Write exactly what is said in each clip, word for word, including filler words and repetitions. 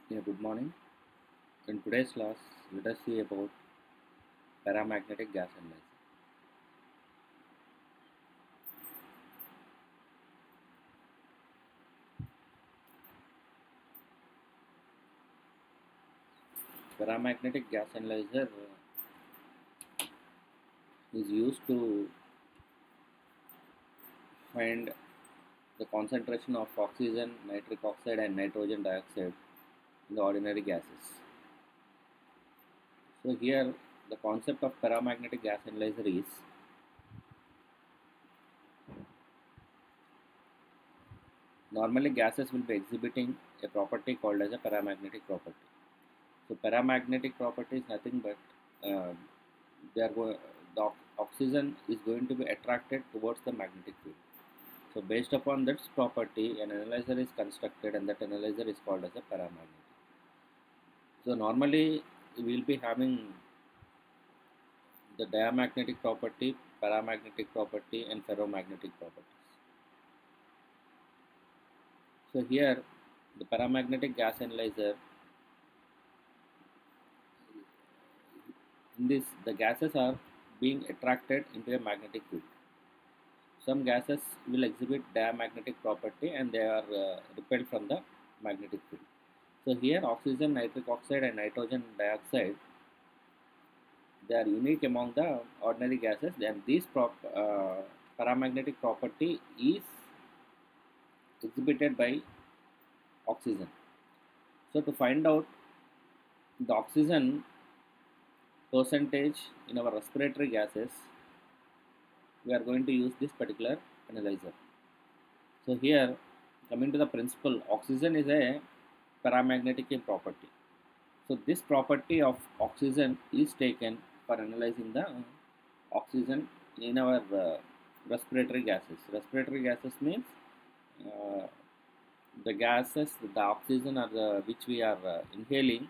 Yeah, good morning. In today's class, let us see about paramagnetic gas analyzer. Paramagnetic gas analyzer is used to find the concentration of oxygen, nitric oxide, and nitrogen dioxide in the ordinary gases. So here, the concept of paramagnetic gas analyzer is normally gases will be exhibiting a property called as a paramagnetic property. So paramagnetic property is nothing but uh, they are go- the ox- oxygen is going to be attracted towards the magnetic field. So based upon this property, an analyzer is constructed, and that analyzer is called as a paramagnetic. So normally we will be having the diamagnetic property, paramagnetic property, and ferromagnetic properties. So here the paramagnetic gas analyzer, in this the gases are being attracted into a magnetic field. Some gases will exhibit diamagnetic property and they are uh, repelled from the magnetic field. So here oxygen, nitric oxide, and nitrogen dioxide, they are unique among the ordinary gases, and this prop, uh, paramagnetic property is exhibited by oxygen. So to find out the oxygen percentage in our respiratory gases, we are going to use this particular analyzer. So here, coming to the principle, oxygen is a paramagnetic property. So this property of oxygen is taken for analyzing the oxygen in our uh, respiratory gases. Respiratory gases means uh, the gases, the oxygen are the, which we are uh, inhaling.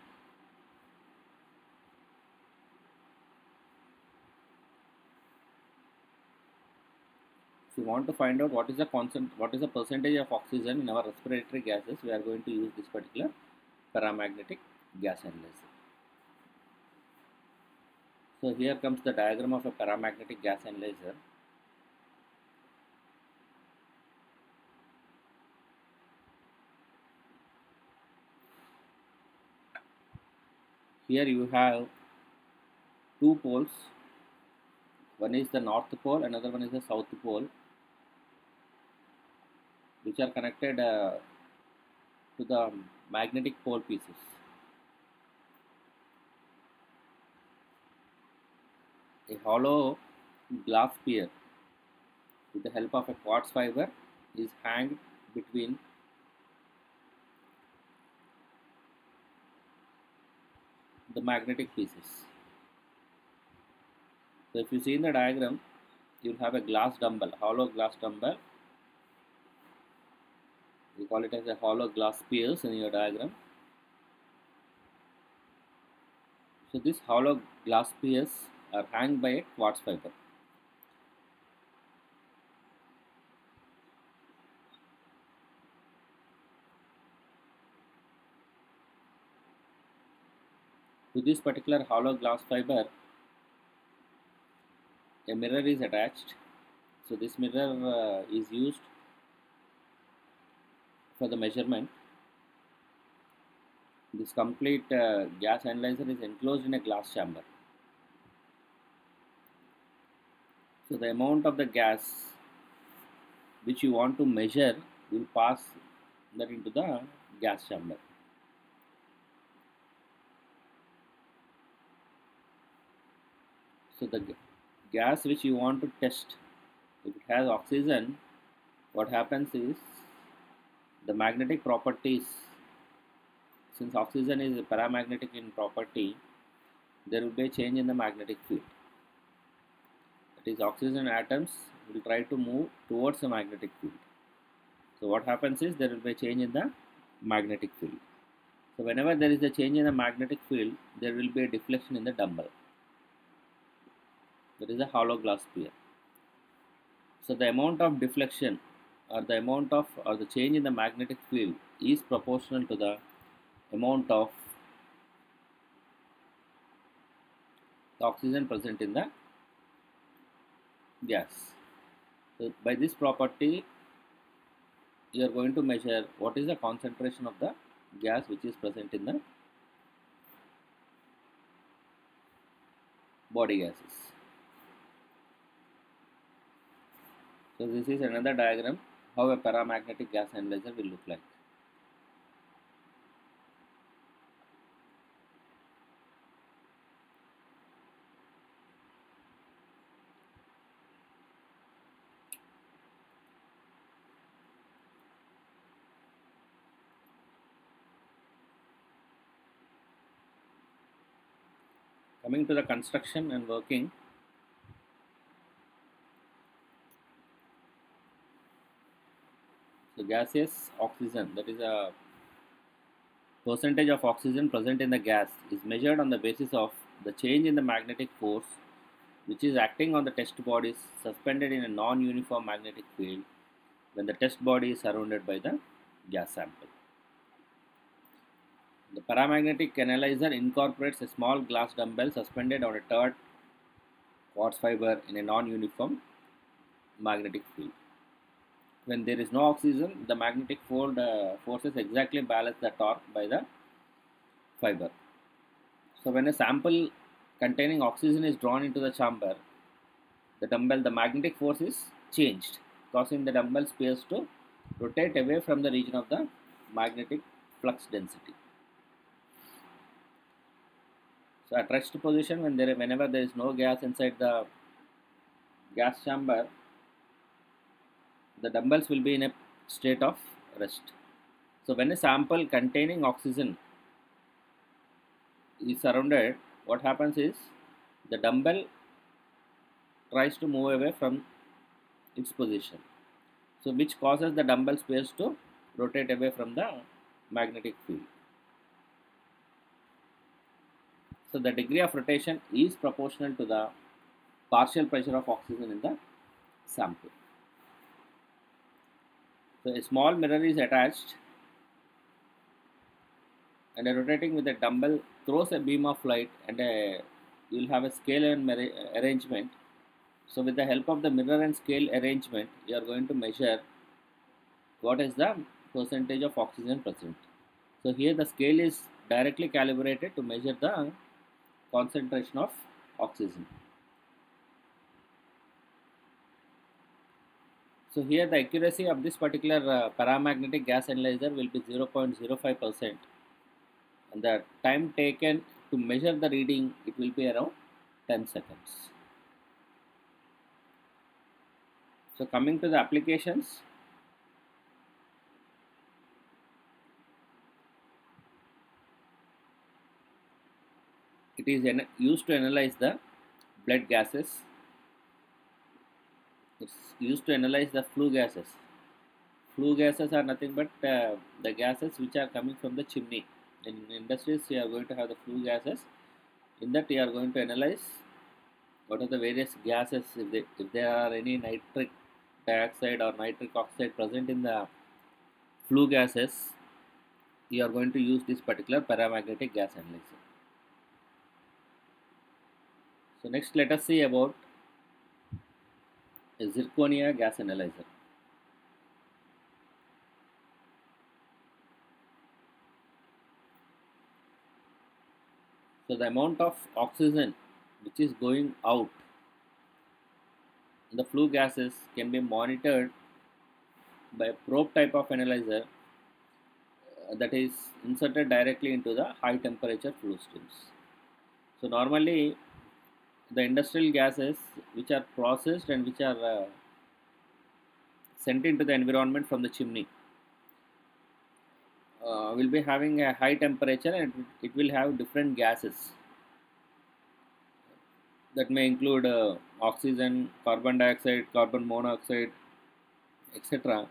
If you want to find out what is the constant, what is the percentage of oxygen in our respiratory gases, we are going to use this particular paramagnetic gas analyzer. So here comes the diagram of a paramagnetic gas analyzer. Here you have two poles. One is the north pole, another one is the south pole, which are connected uh, to the magnetic pole pieces. A hollow glass sphere with the help of a quartz fiber is hanged between the magnetic pieces. So if you see in the diagram, you will have a glass dumbbell, hollow glass dumbbell. We call it as a hollow glass spheres in your diagram. So these hollow glass spheres are hanged by a quartz fiber. To this particular hollow glass fiber, a mirror is attached. So this mirror uh, is used for the measurement. This complete uh, gas analyzer is enclosed in a glass chamber. So the amount of the gas which you want to measure will pass that into the gas chamber. So the gas which you want to test, if it has oxygen, what happens is the magnetic properties, since oxygen is paramagnetic in property, there will be a change in the magnetic field. That is, oxygen atoms will try to move towards the magnetic field. So what happens is there will be a change in the magnetic field. So whenever there is a change in the magnetic field, there will be a deflection in the dumbbell. That is a hollow glass sphere. So the amount of deflection or the amount of or the change in the magnetic field is proportional to the amount of oxygen present in the gas. So by this property, you are going to measure what is the concentration of the gas which is present in the body gases. So this is another diagram how a paramagnetic gas analyzer will look like. Coming to the construction and working, so gaseous oxygen, that is a percentage of oxygen present in the gas, is measured on the basis of the change in the magnetic force which is acting on the test bodies suspended in a non-uniform magnetic field when the test body is surrounded by the gas sample. The paramagnetic analyzer incorporates a small glass dumbbell suspended on a taut quartz fiber in a non-uniform magnetic field. When there is no oxygen, the magnetic field uh, forces exactly balance the torque by the fiber. So when a sample containing oxygen is drawn into the chamber, the dumbbell, the magnetic force is changed, causing the dumbbell space to rotate away from the region of the magnetic flux density. So at rest position, when there, whenever there is no gas inside the gas chamber, the dumbbells will be in a state of rest. So when a sample containing oxygen is surrounded, what happens is the dumbbell tries to move away from its position. So which causes the dumbbell space to rotate away from the magnetic field. So the degree of rotation is proportional to the partial pressure of oxygen in the sample. So a small mirror is attached and a rotating with a dumbbell throws a beam of light, and a, you will have a scale and arrangement. So with the help of the mirror and scale arrangement, you are going to measure what is the percentage of oxygen present. So here the scale is directly calibrated to measure the concentration of oxygen. So here the accuracy of this particular uh, paramagnetic gas analyzer will be zero point zero five percent, and the time taken to measure the reading, it will be around ten seconds. So coming to the applications, it is used to analyze the blood gases. It's used to analyze the flue gases. Flue gases are nothing but uh, the gases which are coming from the chimney. In industries, you are going to have the flue gases. In that, you are going to analyze what are the various gases. If, they, if there are any nitric dioxide or nitric oxide present in the flue gases, you are going to use this particular paramagnetic gas analyzer. So next, let us see about a zirconia gas analyzer. So the amount of oxygen which is going out in the flue gases can be monitored by a probe type of analyzer uh, that is inserted directly into the high temperature flue streams. So normally the industrial gases which are processed and which are uh, sent into the environment from the chimney uh, will be having a high temperature, and it will have different gases that may include uh, oxygen, carbon dioxide, carbon monoxide, et cetera.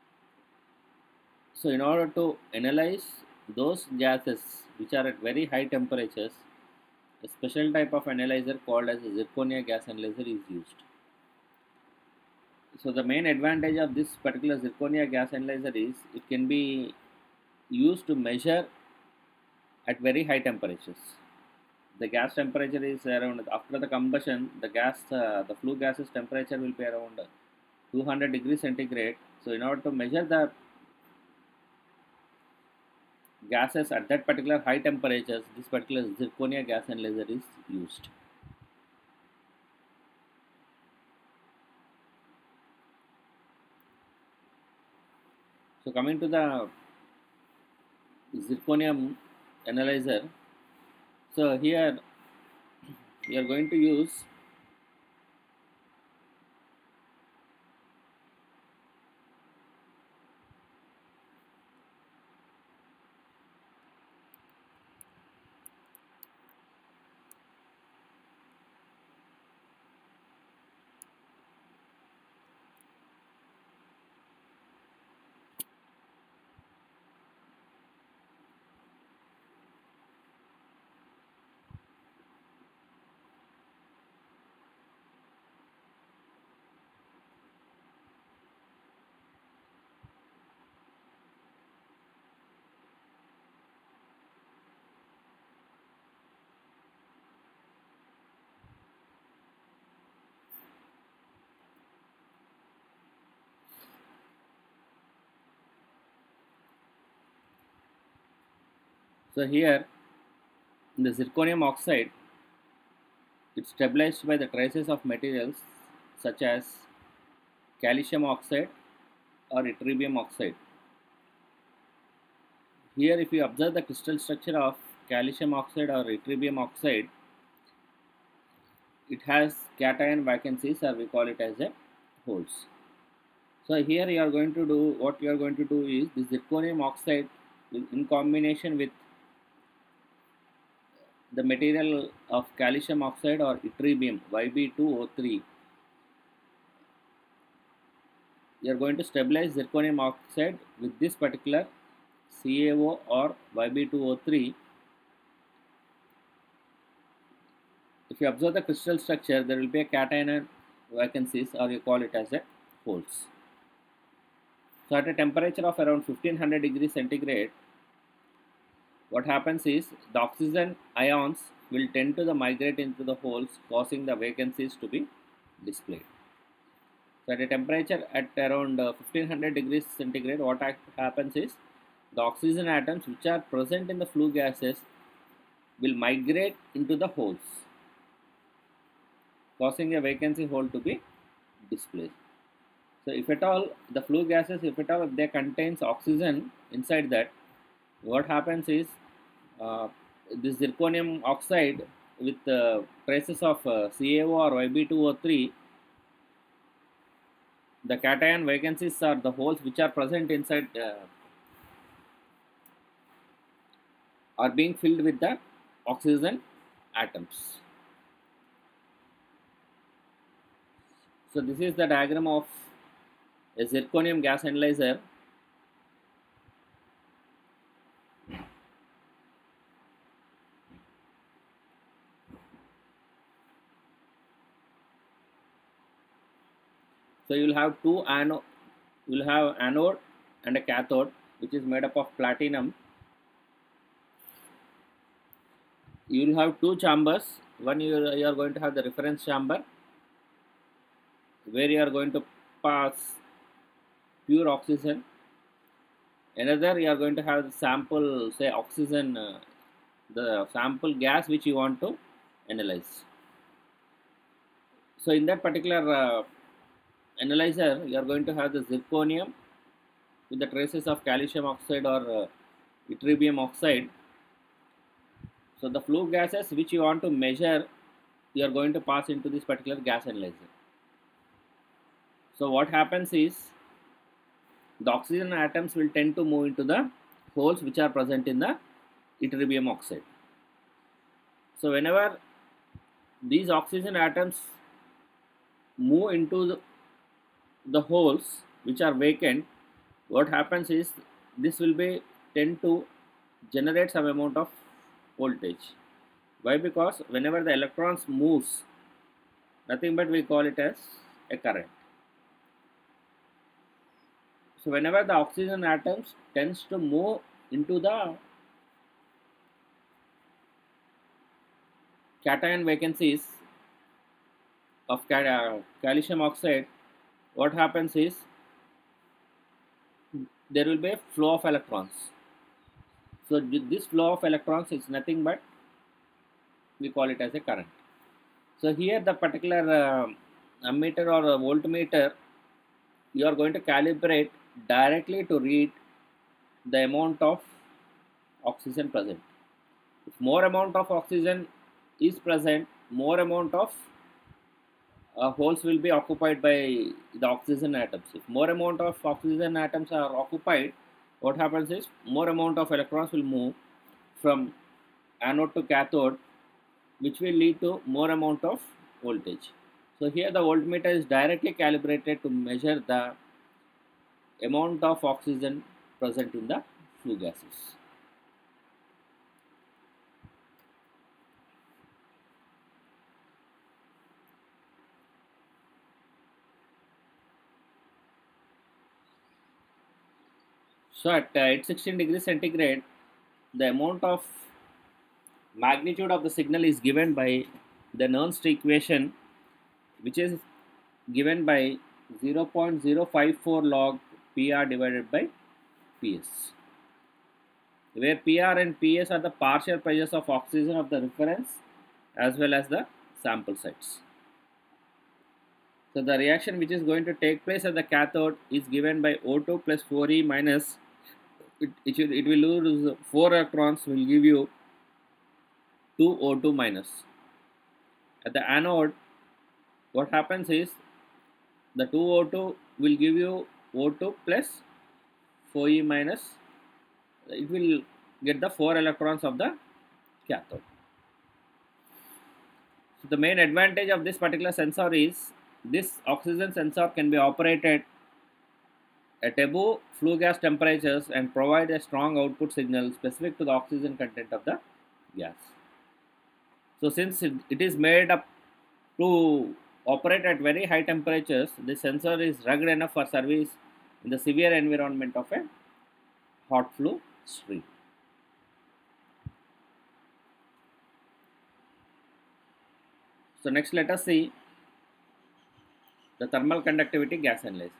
So in order to analyze those gases which are at very high temperatures, a special type of analyzer called as a zirconia gas analyzer is used. So the main advantage of this particular zirconia gas analyzer is it can be used to measure at very high temperatures. The gas temperature is around, after the combustion, the gas, uh, the flue gases temperature will be around two hundred degrees centigrade. So in order to measure the gases at that particular high temperatures, this particular zirconia gas analyzer is used. So coming to the zirconium analyzer, so here we are going to use so here in the zirconium oxide, it's stabilized by the traces of materials such as calcium oxide or ytterbium oxide. Here if you observe the crystal structure of calcium oxide or ytterbium oxide, it has cation vacancies, or we call it as a holes. So here you are going to do, what you are going to do is the zirconium oxide in combination with the material of calcium oxide or ytterbium Y b two O three, you are going to stabilize zirconium oxide with this particular C A O or Y b two O three. If you observe the crystal structure, there will be a cation vacancies, or you call it as a holes. So at a temperature of around fifteen hundred degrees centigrade, what happens is the oxygen ions will tend to the migrate into the holes, causing the vacancies to be displayed. So at a temperature at around uh, fifteen hundred degrees centigrade, what happens is the oxygen atoms which are present in the flue gases will migrate into the holes, causing a vacancy hole to be displayed. So if at all the flue gases, if at all if they contains oxygen inside that, what happens is uh, this zirconium oxide with uh, traces of uh, C A O or Y b two O three, the cation vacancies are the holes which are present inside uh, are being filled with the oxygen atoms. So this is the diagram of a zirconium gas analyzer. So you will have two anode, you will have anode and a cathode, which is made up of platinum. You will have two chambers. One you are, you are going to have the reference chamber, where you are going to pass pure oxygen. Another you are going to have the sample, say oxygen, uh, the sample gas which you want to analyze. So in that particular uh, analyzer, you are going to have the zirconium with the traces of calcium oxide or uh, ytterbium oxide. So the flue gases which you want to measure, you are going to pass into this particular gas analyzer. So what happens is the oxygen atoms will tend to move into the holes which are present in the ytterbium oxide. So whenever these oxygen atoms move into the, the holes which are vacant, what happens is this will be tend to generate some amount of voltage. Why? Because whenever the electrons moves, nothing but we call it as a current. So whenever the oxygen atoms tends to move into the cation vacancies of ca uh, calcium oxide, what happens is there will be a flow of electrons. So this flow of electrons is nothing but we call it as a current. So here the particular uh, ammeter or a voltmeter, you are going to calibrate directly to read the amount of oxygen present. If more amount of oxygen is present, more amount of uh, holes will be occupied by the oxygen atoms. If more amount of oxygen atoms are occupied, what happens is more amount of electrons will move from anode to cathode, which will lead to more amount of voltage. So here the voltmeter is directly calibrated to measure the amount of oxygen present in the flue gases. So at uh, eight hundred sixteen degrees centigrade, the amount of magnitude of the signal is given by the Nernst equation, which is given by zero point zero five four log P R divided by P S, where P R and P S are the partial pressures of oxygen of the reference as well as the sample sites. So the reaction which is going to take place at the cathode is given by O two plus four E minus, it, it, should, it will lose four electrons, will give you two O two minus. At the anode, what happens is the two O two will give you O two plus four E minus, it will get the four electrons of the cathode. So the main advantage of this particular sensor is this oxygen sensor can be operated at above flue gas temperatures and provide a strong output signal specific to the oxygen content of the gas. So since it, it is made up to operate at very high temperatures, this sensor is rugged enough for service in the severe environment of a hot flue stream. So next let us see the thermal conductivity gas analyzer.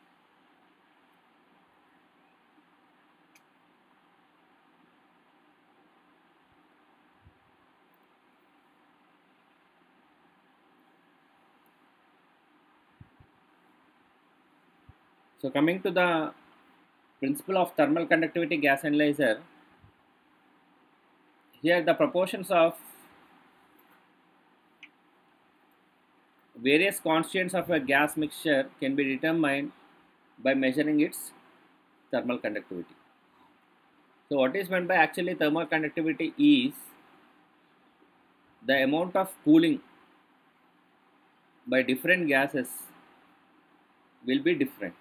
So coming to the principle of thermal conductivity gas analyzer, here the proportions of various constituents of a gas mixture can be determined by measuring its thermal conductivity. So what is meant by actually thermal conductivity is the amount of cooling by different gases will be different.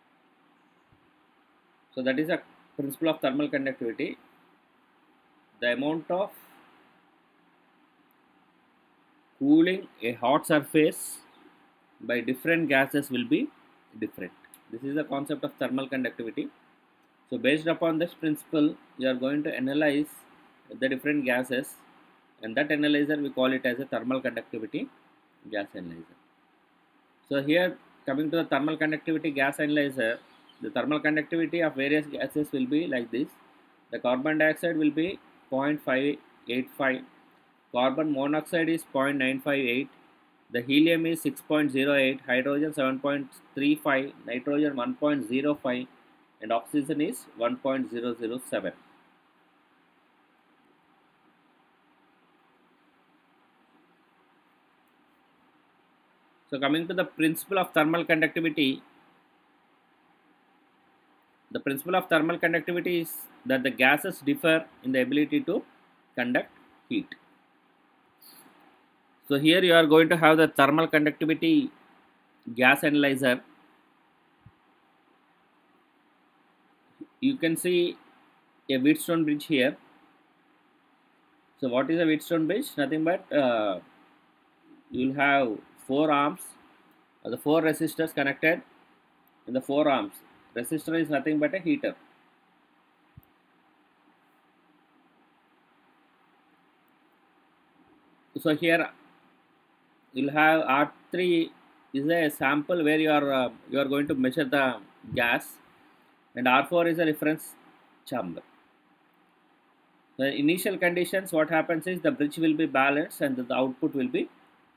So that is a principle of thermal conductivity. The amount of cooling a hot surface by different gases will be different. This is the concept of thermal conductivity. So based upon this principle, you are going to analyze the different gases, and that analyzer we call it as a thermal conductivity gas analyzer. So here coming to the thermal conductivity gas analyzer, the thermal conductivity of various gases will be like this. The carbon dioxide will be zero point five eight five, carbon monoxide is zero point nine five eight, the helium is six point zero eight, hydrogen seven point three five, nitrogen one point zero five, and oxygen is one point zero zero seven. So coming to the principle of thermal conductivity, the principle of thermal conductivity is that the gases differ in the ability to conduct heat. So here you are going to have the thermal conductivity gas analyzer. You can see a Wheatstone bridge here. So what is a Wheatstone bridge? Nothing but uh, you will have four arms, uh, the four resistors connected in the four arms. Resistor is nothing but a heater. So here you'll have R three is a sample where you are uh, you are going to measure the gas, and R four is a reference chamber. The initial conditions, what happens is the bridge will be balanced and the output will be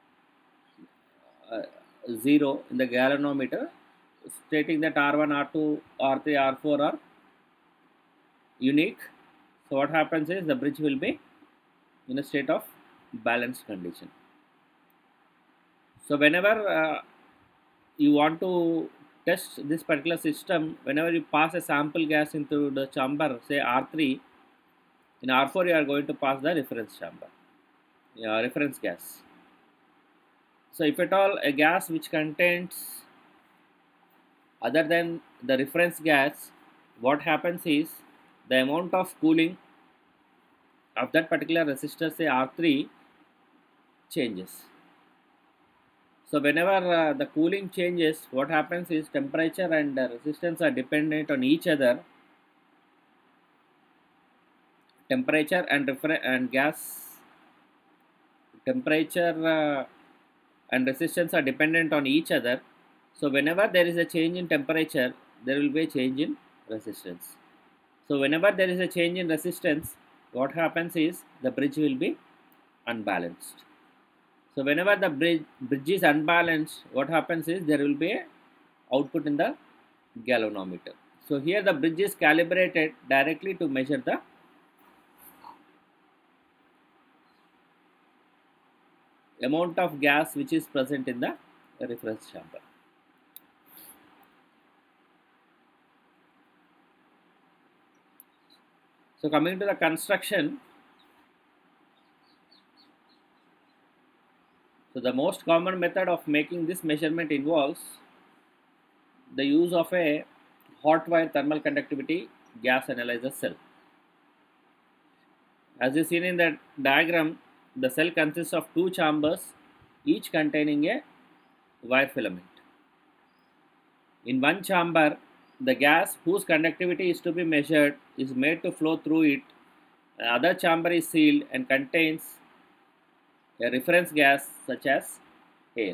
uh, zero in the galvanometer, stating that R one, R two, R three, R four are unique. So what happens is the bridge will be in a state of balanced condition. So whenever uh, you want to test this particular system, whenever you pass a sample gas into the chamber, say R three, in R four you are going to pass the reference chamber, yeah, reference gas. So if at all a gas which contains other than the reference gas, what happens is the amount of cooling of that particular resistor, say R three, changes. So whenever uh, the cooling changes, what happens is temperature and uh, resistance are dependent on each other. Temperature and refer- and gas temperature uh, and resistance are dependent on each other. So whenever there is a change in temperature, there will be a change in resistance. So whenever there is a change in resistance, what happens is the bridge will be unbalanced. So whenever the bridge, bridge is unbalanced, what happens is there will be a output in the galvanometer. So here the bridge is calibrated directly to measure the amount of gas which is present in the reference chamber. So coming to the construction, so the most common method of making this measurement involves the use of a hot wire thermal conductivity gas analyzer cell. As you seen in the diagram, the cell consists of two chambers, each containing a wire filament. In one chamber, the gas whose conductivity is to be measured is made to flow through it. The other chamber is sealed and contains a reference gas such as air.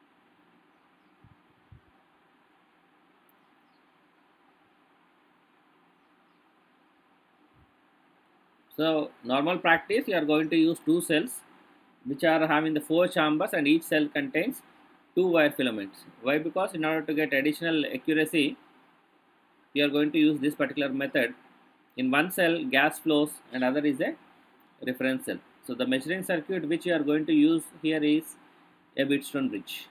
So normal practice, you are going to use two cells which are having the four chambers, and each cell contains two wire filaments. Why? Because in order to get additional accuracy, we are going to use this particular method. In one cell gas flows and other is a reference cell. So the measuring circuit which you are going to use here is a Wheatstone bridge.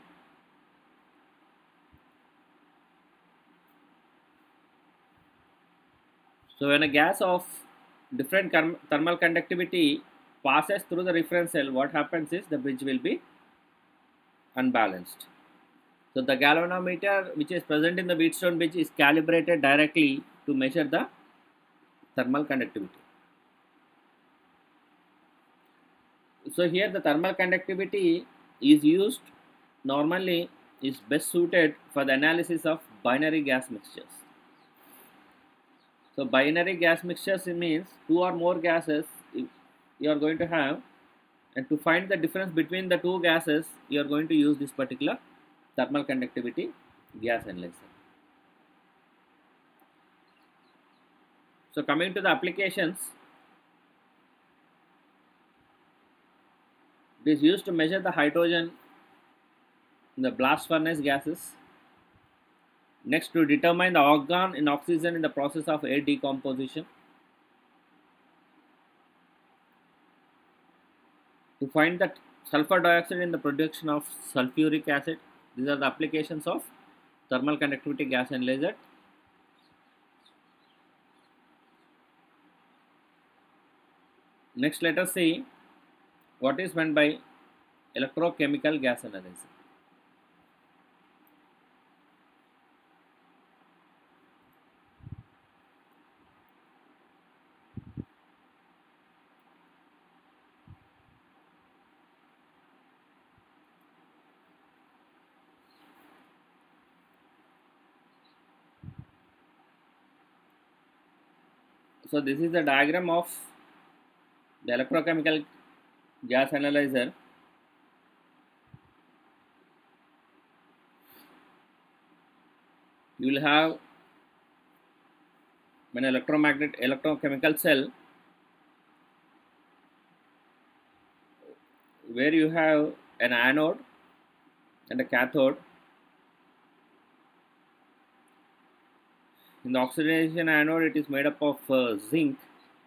So when a gas of different thermal conductivity passes through the reference cell, what happens is the bridge will be unbalanced. So the galvanometer which is present in the Wheatstone bridge is calibrated directly to measure the thermal conductivity. So here the thermal conductivity is used normally is best suited for the analysis of binary gas mixtures. So binary gas mixtures means two or more gases you are going to have, and to find the difference between the two gases you are going to use this particular thermal conductivity gas analyzer. So coming to the applications, it is used to measure the hydrogen in the blast furnace gases. Next, to determine the argon in oxygen in the process of air decomposition. To find the sulfur dioxide in the production of sulfuric acid. These are the applications of thermal conductivity gas analyzer. Next, let us see what is meant by electrochemical gas analyzer. So this is the diagram of the electrochemical gas analyzer, you will have an electromagnet electrochemical cell where you have an anode and a cathode. In the oxidation anode, it is made up of uh, zinc.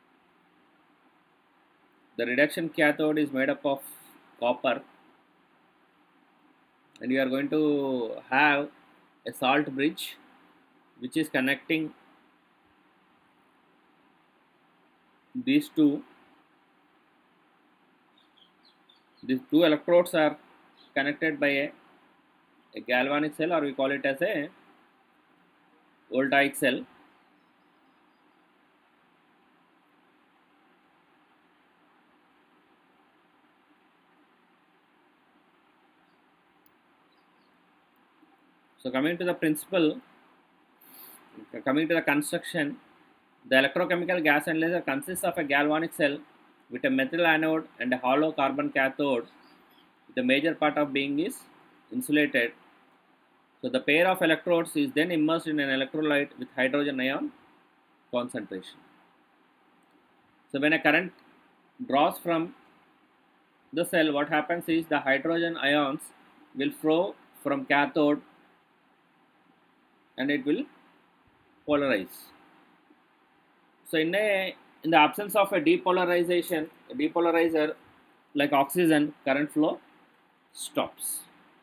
The reduction cathode is made up of copper, and you are going to have a salt bridge which is connecting these two. These two electrodes are connected by a, a galvanic cell, or we call it as a voltaic cell. So coming to the principle, coming to the construction, the electrochemical gas analyzer consists of a galvanic cell with a metal anode and a hollow carbon cathode. The major part of being is insulated. So the pair of electrodes is then immersed in an electrolyte with hydrogen ion concentration. So when a current draws from the cell, what happens is the hydrogen ions will flow from cathode and it will polarize. So in a in the absence of a depolarization, a depolarizer like oxygen, current flow stops.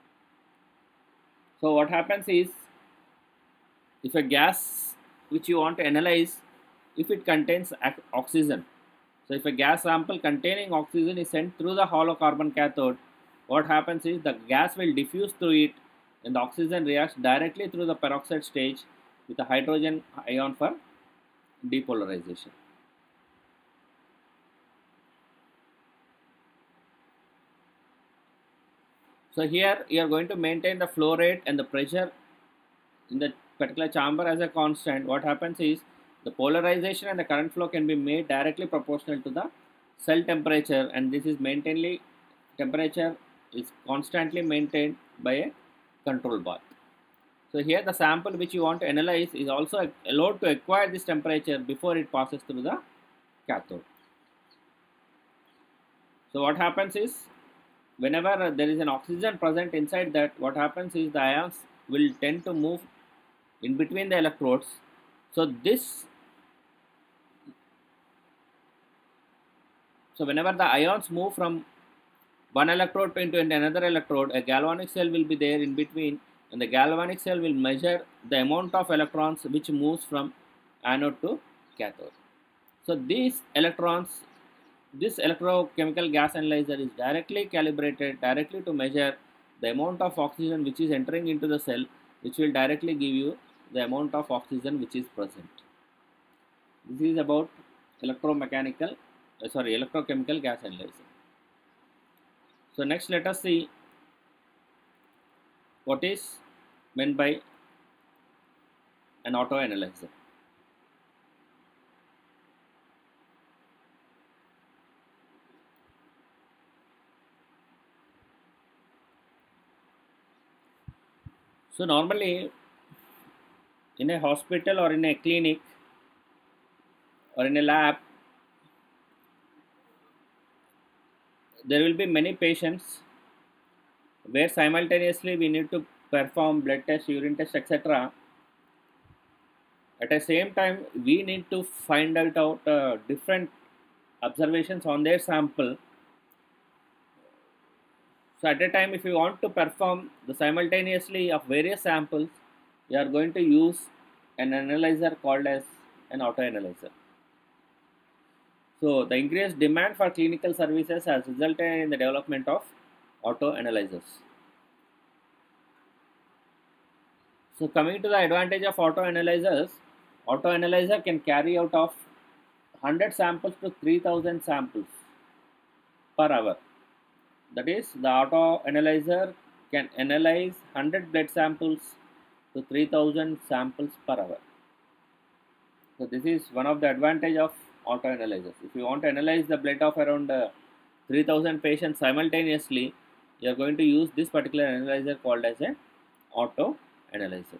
So what happens is, if a gas which you want to analyze, if it contains oxygen, so if a gas sample containing oxygen is sent through the hollow carbon cathode, what happens is the gas will diffuse through it and the oxygen reacts directly through the peroxide stage with a hydrogen ion for depolarization. So here you are going to maintain the flow rate and the pressure in the particular chamber as a constant. What happens is the polarization and the current flow can be made directly proportional to the cell temperature, and this is maintainedly temperature is constantly maintained by a control bath. So here the sample which you want to analyze is also allowed to acquire this temperature before it passes through the cathode. So what happens is, whenever there is an oxygen present inside that, what happens is the ions will tend to move in between the electrodes. So this, so whenever the ions move from one electrode into another electrode, a galvanic cell will be there in between, and the galvanic cell will measure the amount of electrons which moves from anode to cathode. So these electrons, this electrochemical gas analyzer is directly calibrated directly to measure the amount of oxygen which is entering into the cell, which will directly give you the amount of oxygen which is present. This is about electromechanical, uh, sorry, electrochemical gas analyzer. So next let us see what is meant by an auto analyzer. So normally in a hospital or in a clinic or in a lab, there will be many patients where simultaneously we need to perform blood test, urine test, et cetera. At the same time, we need to find out, out uh, different observations on their sample. So at a time, if you want to perform the simultaneously of various samples, you are going to use an analyzer called as an auto analyzer. So the increased demand for clinical services has resulted in the development of auto analyzers. So coming to the advantage of auto analyzers, auto analyzer can carry out of one hundred samples to three thousand samples per hour. That is, the auto analyzer can analyze one hundred blood samples to three thousand samples per hour. So this is one of the advantage of auto analyzers. If you want to analyze the blood of around uh, three thousand patients simultaneously, you are going to use this particular analyzer called as a auto analyzer.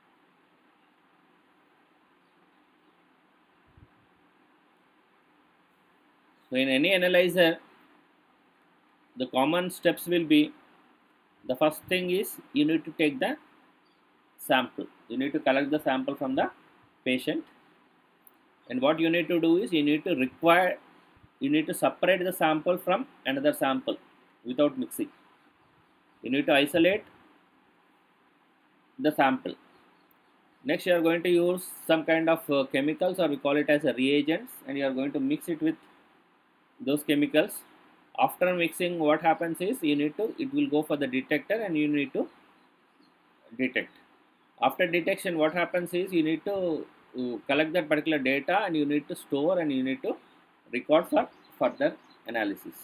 So in any analyzer, the common steps will be, the first thing is you need to take the sample. You need to collect the sample from the patient, and what you need to do is you need to require you need to separate the sample from another sample without mixing. You need to isolate the sample. Next, you are going to use some kind of uh, chemicals, or we call it as a reagents, and you are going to mix it with those chemicals. After mixing, what happens is you need to it will go for the detector, and you need to detect. After detection, what happens is you need to uh, collect that particular data, and you need to store, and you need to record for further analysis.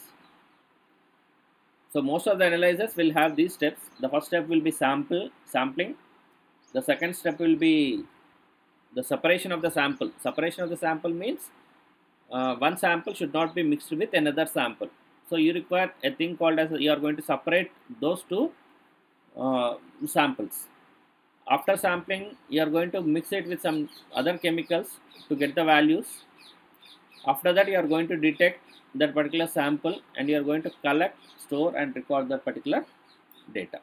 So most of the analyzers will have these steps. The first step will be sample sampling. The second step will be the separation of the sample. Separation of the sample means uh, one sample should not be mixed with another sample. So you require a thing called as, you are going to separate those two uh, samples. After sampling, you are going to mix it with some other chemicals to get the values. After that, you are going to detect that particular sample, and you are going to collect, store, and record that particular data.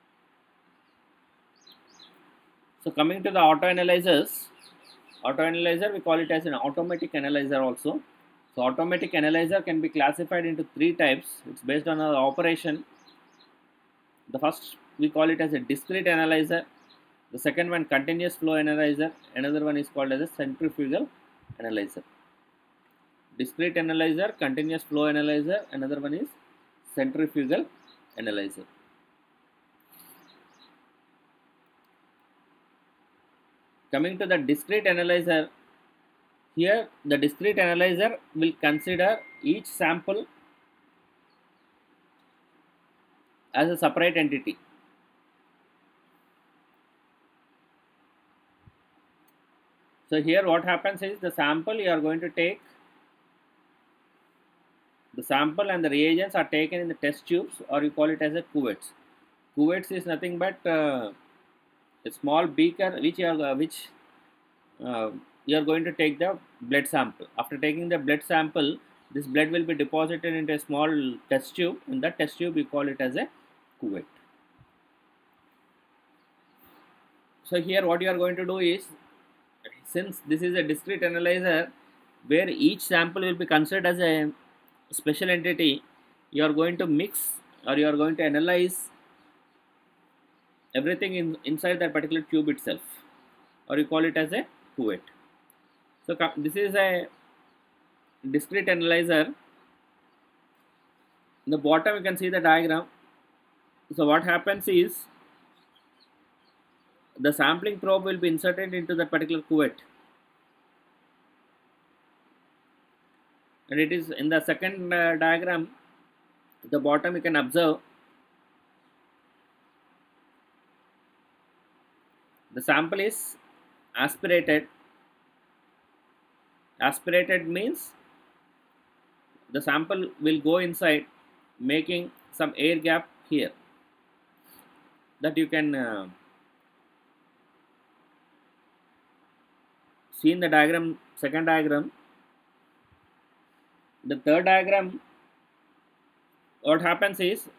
So coming to the auto analyzers, auto analyzer, we call it as an automatic analyzer also. So automatic analyzer can be classified into three types. It's based on our operation. The first, we call it as a discrete analyzer. The second one, continuous flow analyzer. Another one is called as a centrifugal analyzer. Discrete analyzer, continuous flow analyzer. Another one is centrifugal analyzer. Coming to the discrete analyzer, here the discrete analyzer will consider each sample as a separate entity. So here what happens is, the sample you are going to take, the sample and the reagents are taken in the test tubes, or you call it as a cuvettes. Cuvettes is nothing but uh, a small beaker which you are uh, which uh, you are going to take the blood sample. After taking the blood sample, this blood will be deposited into a small test tube. In that test tube, we call it as a cuvette. So here what you are going to do is, since this is a discrete analyzer where each sample will be considered as a special entity, you are going to mix, or you are going to analyze everything in inside that particular tube itself, or you call it as a cuvette. So this is a discrete analyzer. In the bottom you can see the diagram. So what happens is, the sampling probe will be inserted into that particular cuvette, and it is in the second uh, diagram. At the bottom you can observe the sample is aspirated. Aspirated means the sample will go inside, making some air gap here, that you can uh, see in the diagram, second diagram. The third diagram, what happens is,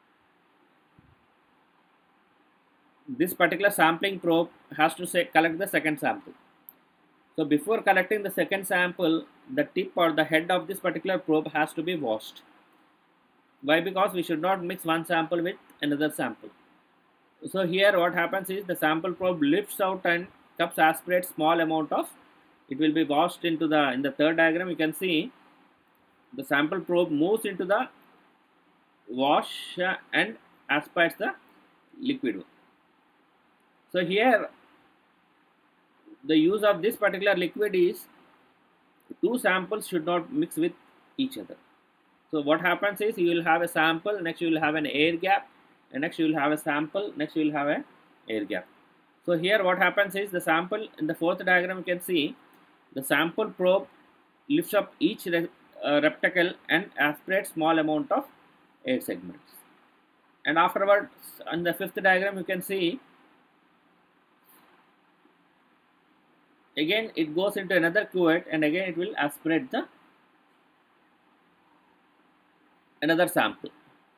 this particular sampling probe has to say collect the second sample. So before collecting the second sample, the tip or the head of this particular probe has to be washed. Why? Because we should not mix one sample with another sample. So here what happens is, the sample probe lifts out and cups aspirate small amount of, it will be washed into the, in the third diagram you can see, the sample probe moves into the wash uh, and aspirates the liquid. So here the use of this particular liquid is, two samples should not mix with each other. So what happens is, you will have a sample, next you will have an air gap, and next you will have a sample, next you will have a air gap. So here what happens is, the sample in the fourth diagram you can see, the sample probe lifts up each uh, receptacle and aspirate small amount of air segments. And afterwards, on the fifth diagram, you can see again it goes into another cuvette, and again it will aspirate the another sample,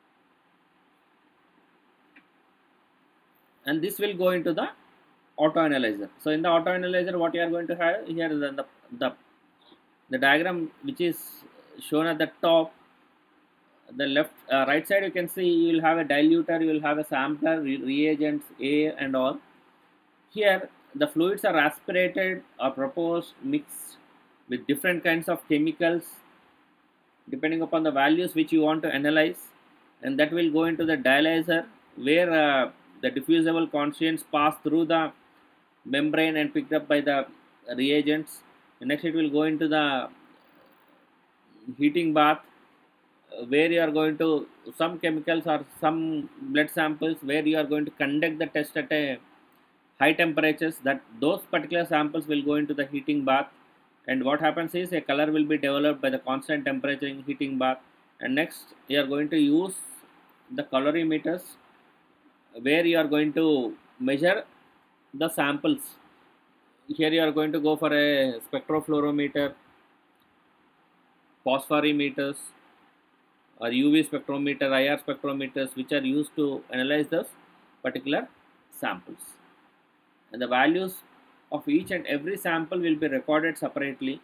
and this will go into the auto analyzer. So in the auto analyzer, what you are going to have here is the the, the, the diagram which is shown at the top, the left uh, right side, you can see you will have a diluter, you will have a sampler, re reagents, air and all. Here the fluids are aspirated or proposed mixed with different kinds of chemicals depending upon the values which you want to analyze, and that will go into the dialyzer where uh, the diffusible constituents pass through the membrane and picked up by the reagents. And next it will go into the heating bath where you are going to some chemicals or some blood samples where you are going to conduct the test at a high temperatures, that those particular samples will go into the heating bath. And what happens is a color will be developed by the constant temperature in heating bath. And next you are going to use the colorimeters where you are going to measure the samples. Here you are going to go for a spectropluorometer, phosphorimeters or U V spectrometer, I R spectrometers, which are used to analyze those particular samples. And the values of each and every sample will be recorded separately,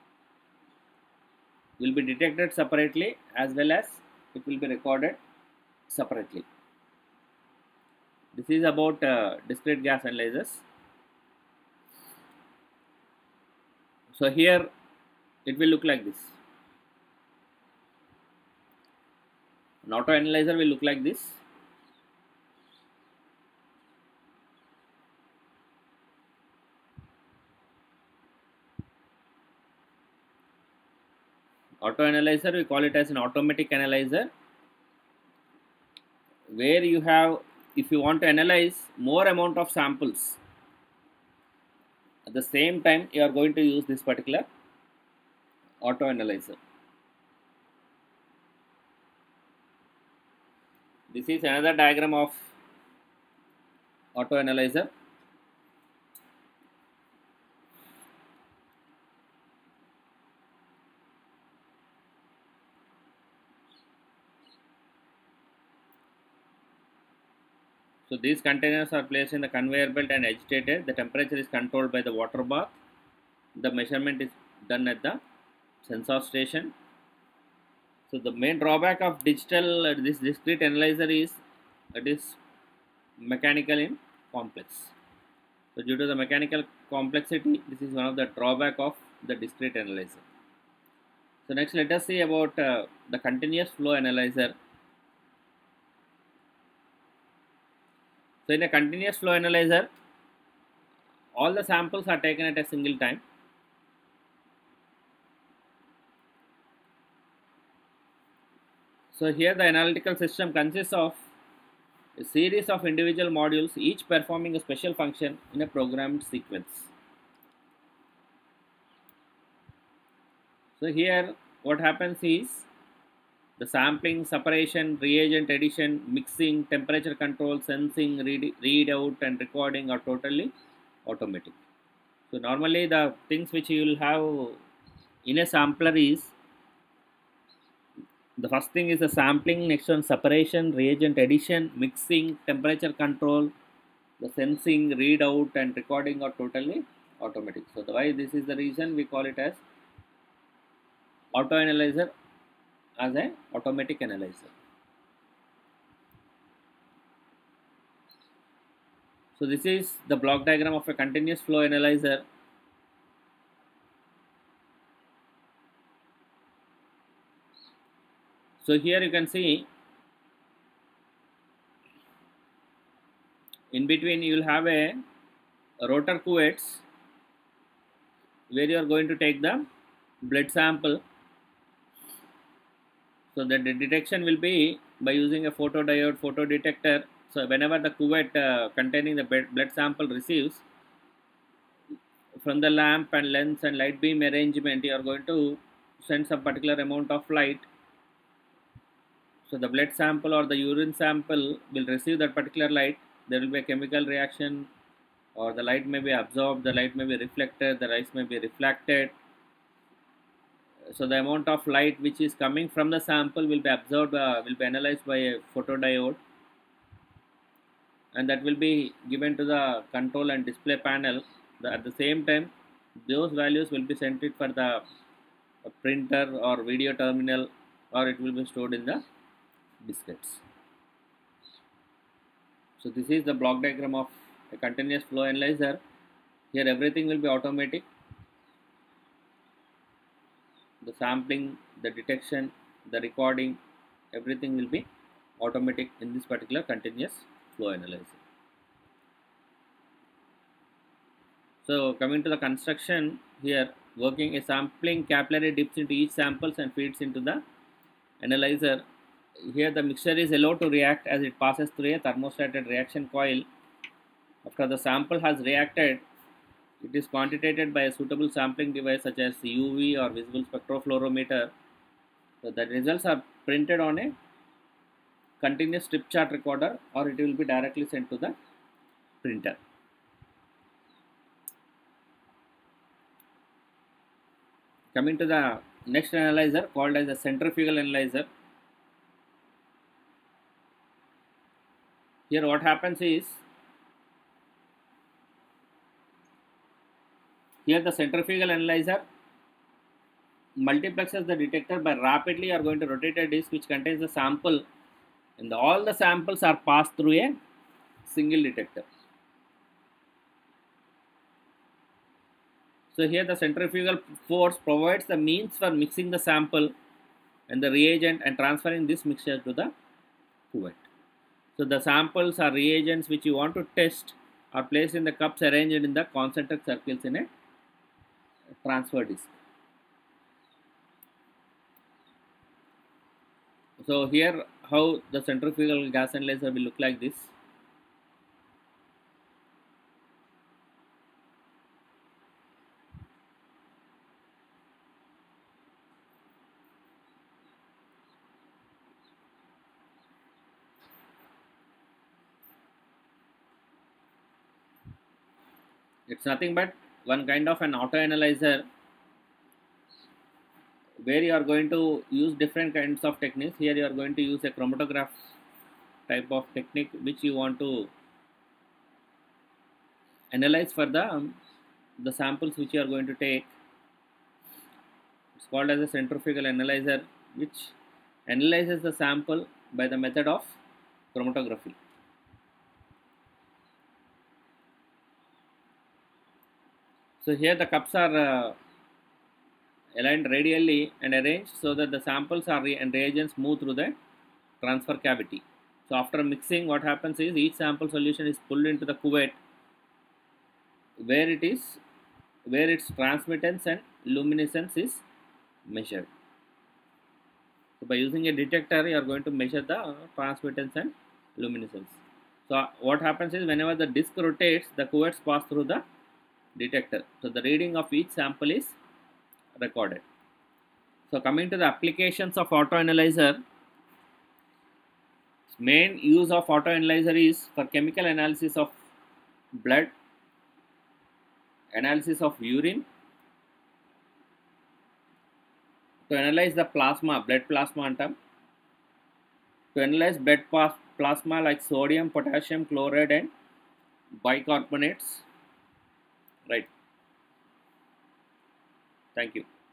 will be detected separately, as well as it will be recorded separately. This is about uh, discrete gas analyzers. So here it will look like this. An auto analyzer will look like this. Auto analyzer, we call it as an automatic analyzer, where you have, if you want to analyze more amount of samples at the same time, you are going to use this particular auto analyzer. This is another diagram of auto analyzer. So these containers are placed in the conveyor belt and agitated. The temperature is controlled by the water bath. The measurement is done at the sensor station. So the main drawback of digital uh, this discrete analyzer is it is mechanical in complex. So due to the mechanical complexity, this is one of the drawback of the discrete analyzer. So next let us see about uh, the continuous flow analyzer. So in a continuous flow analyzer, all the samples are taken at a single time. So here the analytical system consists of a series of individual modules, each performing a special function in a programmed sequence. So here what happens is the sampling, separation, reagent addition, mixing, temperature control, sensing, read, readout and recording are totally automatic. So normally the things which you will have in a sampler is, the first thing is the sampling, next one separation, reagent addition, mixing, temperature control, the sensing, readout and recording are totally automatic. So the why this is the reason we call it as auto analyzer as an automatic analyzer. So this is the block diagram of a continuous flow analyzer. So here you can see in between you will have a, a rotor cuvettes where you are going to take the blood sample. So the detection will be by using a photodiode photodetector. So whenever the cuvette uh, containing the blood sample receives from the lamp and lens and light beam arrangement, you are going to sends a particular amount of light, so the blood sample or the urine sample will receive that particular light. There will be a chemical reaction, or the light may be absorbed, the light may be reflected, the light may be reflected. So the amount of light which is coming from the sample will be absorbed, uh, will be analyzed by a photodiode, and that will be given to the control and display panel. The, at the same time, those values will be sent it for the printer or video terminal, or it will be stored in the diskettes. So this is the block diagram of a continuous flow analyzer. Here everything will be automatic. The sampling, the detection, the recording, everything will be automatic in this particular continuous flow analyzer. So coming to the construction, here working a sampling capillary dips into each samples and feeds into the analyzer. Here the mixture is allowed to react as it passes through a thermostated reaction coil. After the sample has reacted, it is quantitated by a suitable sampling device such as U V or visible spectrophlorometer. So the results are printed on a continuous strip chart recorder, or it will be directly sent to the printer. Coming to the next analyzer called as a centrifugal analyzer. Here what happens is, here the centrifugal analyzer multiplexes the detector by rapidly are going to rotate a disc which contains the sample, and the, all the samples are passed through a single detector. So here the centrifugal force provides the means for mixing the sample and the reagent and transferring this mixture to the cuvette. So the samples or reagents which you want to test are placed in the cups arranged in the concentric circles in a transfer disc. So here how the centrifugal gas analyzer will look like this. It's nothing but one kind of an auto analyzer where you are going to use different kinds of techniques. Here you are going to use a chromatograph type of technique which you want to analyze for the um, the samples which you are going to take. It's called as a centrifugal analyzer, which analyzes the sample by the method of chromatography. So here the cups are uh, aligned radially and arranged so that the samples are re and reagents move through the transfer cavity. So after mixing, what happens is each sample solution is pulled into the cuvette where it is where its transmittance and luminescence is measured. So by using a detector, you are going to measure the transmittance and luminescence. So what happens is whenever the disc rotates, the cuvettes pass through the detector. So the reading of each sample is recorded. So coming to the applications of auto analyzer, main use of auto analyzer is for chemical analysis of blood, analysis of urine, to analyze the plasma, blood plasma antam, to analyze blood plasma like sodium, potassium, chloride and bicarbonates. Right. Thank you.